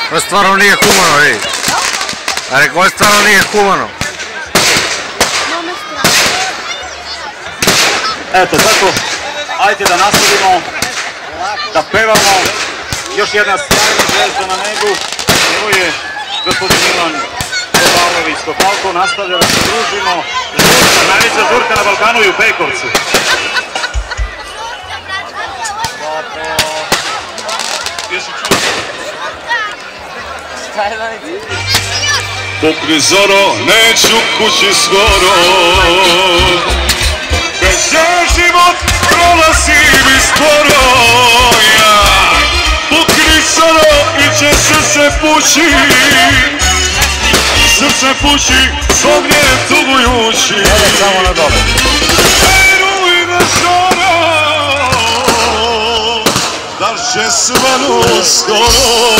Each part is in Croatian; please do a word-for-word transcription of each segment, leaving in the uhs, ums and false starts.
To stvarno nije humano, vidi. A rekao, ovo stvarno nije humano. Eto, tako, ajde da nastavimo, da pevamo. Još jedna sjajna zvezda na nebu. Evo je gospodin Milan Topalović. Topalko nastavlja da se družimo. Žurka, najveća žurka na Balkanu i u Pekovcu. Pukni zoro, neću kući skoro. Bez život prolazi mi sporo. Ja pukni zoro i će srce pući. Srce pući, svognje tugujući. Samo na dole. Veruj me zoro, da će svanu skoro.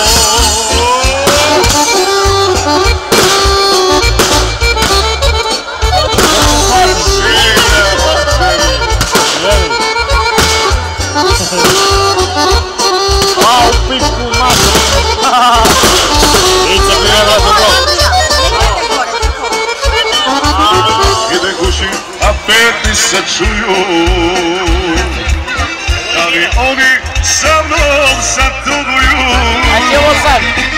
A, u pičku masu! Iće prije vrata blok. Ide kući, a peti se čuju. Da li oni sa mnom sad tuguju? A će ovo sad?